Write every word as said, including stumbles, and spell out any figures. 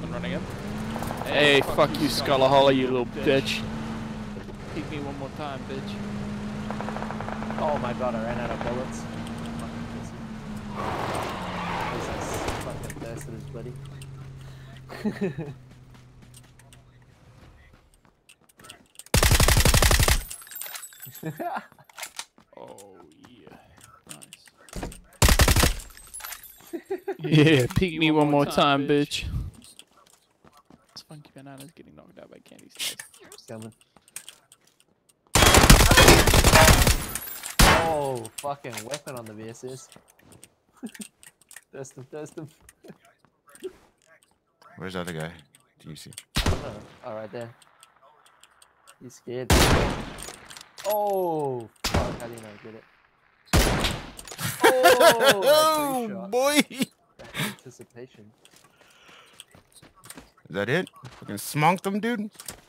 and run again. Hey, fuck, fuck you, Skullaholic, you little bitch. bitch. Peek me one more time, bitch. Oh my god, I ran out of bullets. Fucking thirsted as buddy. Oh yeah, nice. Yeah, peek me one more time, bitch. This funky banana's getting knocked out by candy stars. Coming. Oh, fucking weapon on the V S S. Thirst him, thirst him. Where's the other guy? Do you see? Oh, oh, right there. He's scared. Oh, fuck, how do you not get it? Oh, oh boy! That anticipation. Is that it? Fucking smonked him, dude?